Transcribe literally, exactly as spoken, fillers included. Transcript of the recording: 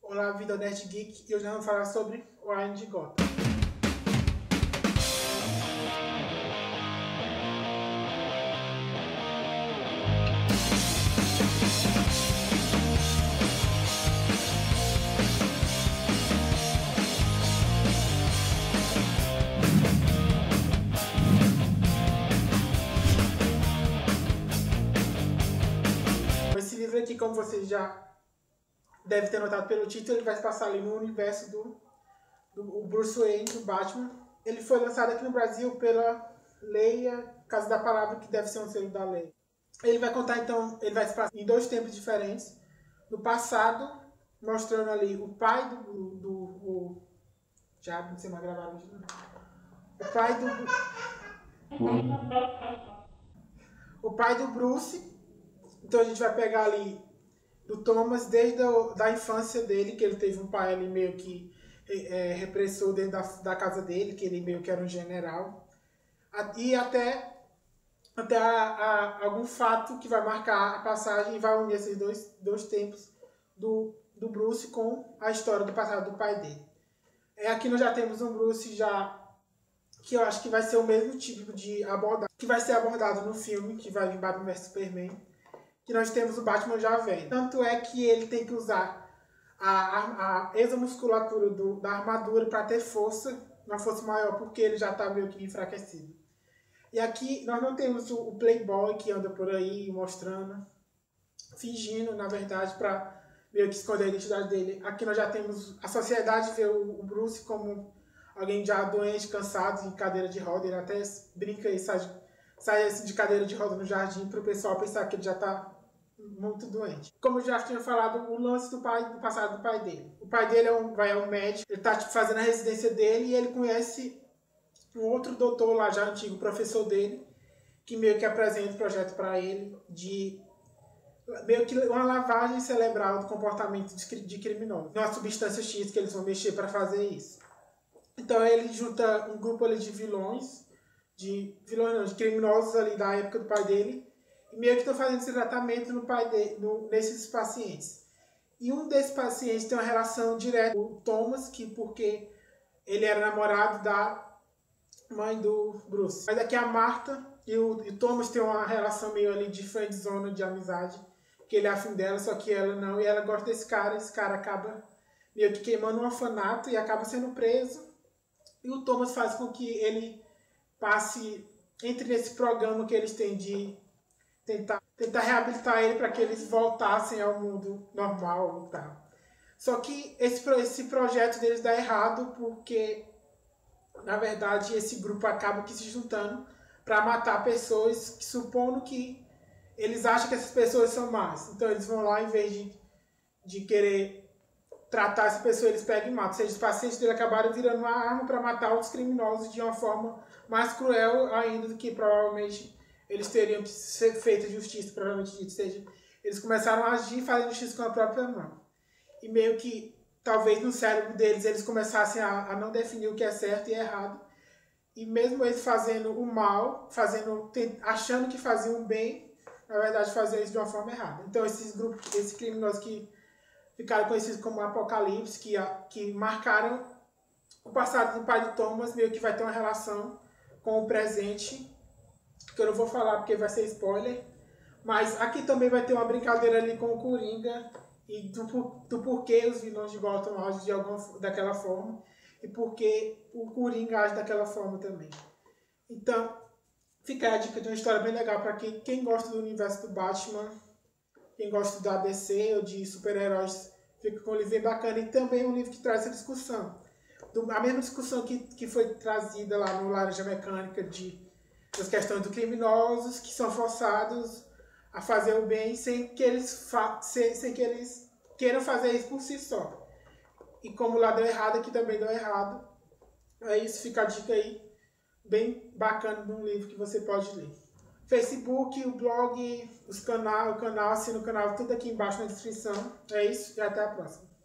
Olá, Vida Nerd Geek, e hoje nós vamos falar sobre o Wayne de Gotham. Esse livro aqui, como vocês já devem ter notado pelo título, ele vai se passar ali no universo do, do Bruce Wayne, do Batman. Ele foi lançado aqui no Brasil pela Leia, Casa da Palavra, que deve ser um selo da Leia. Ele vai contar, então, ele vai se passar em dois tempos diferentes. No passado, mostrando ali o pai do... do, do o, já não sei mais gravar hoje, não. O pai do... O pai do Bruce. Então a gente vai pegar ali do Thomas desde a da infância dele, que ele teve um pai ali meio que é, repressor dentro da, da casa dele, que ele meio que era um general, e até, até a, a, algum fato que vai marcar a passagem e vai unir esses dois, dois tempos do, do Bruce com a história do passado do pai dele. É, aqui nós já temos um Bruce já que eu acho que vai ser o mesmo tipo de abordagem que vai ser abordado no filme, que vai vir Batman versus Superman, que nós temos o Batman já velho. Tanto é que ele tem que usar a, a, a exomusculatura do, da armadura para ter força, uma força maior, porque ele já está meio que enfraquecido. E aqui nós não temos o, o Playboy que anda por aí mostrando, fingindo, na verdade, para meio que esconder a identidade dele. Aqui nós já temos a sociedade vê o, o Bruce como alguém já doente, cansado, em cadeira de roda. Ele até brinca e sai, sai assim, de cadeira de roda no jardim para o pessoal pensar que ele já está muito doente. Como eu já tinha falado, o lance do pai, do passado do pai dele. O pai dele é um, vai, é um médico, ele está tipo, fazendo a residência dele e ele conhece um outro doutor lá, já antigo, professor dele, que meio que apresenta o projeto para ele de meio que uma lavagem cerebral do comportamento de, de criminosos. Uma substância X que eles vão mexer para fazer isso. Então ele junta um grupo ali de vilões, de vilões não, de criminosos ali da época do pai dele, e meio que estão fazendo esse tratamento no pai de, no, nesses pacientes. E um desses pacientes tem uma relação direta com o Thomas, que porque ele era namorado da mãe do Bruce. Mas aqui a Marta e o, e o Thomas tem uma relação meio ali de friendzone, de amizade, que ele é afim dela, só que ela não, e ela gosta desse cara, esse cara acaba meio que queimando um orfanato e acaba sendo preso. E o Thomas faz com que ele passe, entre nesse programa que eles têm de Tentar, tentar reabilitar ele para que eles voltassem ao mundo normal e tal. Só que esse, esse projeto deles dá errado porque, na verdade, esse grupo acaba que se juntando para matar pessoas, que, supondo que eles acham que essas pessoas são más. Então eles vão lá, em vez de, de querer tratar essa pessoa, eles pegam e matam. Ou seja, os pacientes dele acabaram virando uma arma para matar outros criminosos de uma forma mais cruel ainda do que provavelmente eles teriam que ser feita justiça, provavelmente dito. Ou seja, eles começaram a agir fazendo justiça com a própria mão. E meio que, talvez no cérebro deles, eles começassem a, a não definir o que é certo e errado. E mesmo eles fazendo o mal, fazendo, achando que faziam o bem, na verdade faziam isso de uma forma errada. Então esses grupos, esses criminosos que ficaram conhecidos como Apocalipse, que, que marcaram o passado do pai de Thomas, meio que vai ter uma relação com o presente, que eu não vou falar porque vai ser spoiler, mas aqui também vai ter uma brincadeira ali com o Coringa e do, do porquê os vilões de Gotham agem de alguma, daquela forma e porquê o Coringa age daquela forma também. Então, fica a dica de uma história bem legal para quem, quem gosta do universo do Batman, quem gosta da D C ou de super-heróis, fica com um livro bem bacana e também um livro que traz essa discussão. Do, a mesma discussão que, que foi trazida lá no Laranja Mecânica de as questões dos criminosos que são forçados a fazer o bem sem que eles, sem, sem que eles queiram fazer isso por si só. E como lá deu errado, aqui também deu errado. É isso, fica a dica aí, bem bacana de um livro que você pode ler. Facebook, o blog, os canal, o canal, assina o canal, tudo aqui embaixo na descrição. É isso e até a próxima.